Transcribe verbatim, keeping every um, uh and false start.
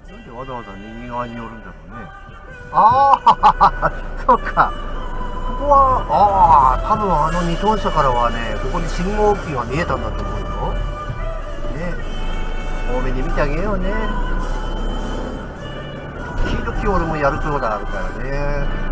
なんでわざわざ右側に寄るんだろうね。ああそうか、ここは、ああ多分あのにトン車からはね、ここに信号機が見えたんだと思うよね。多めに見てあげようね。時々俺もやることがあるからね。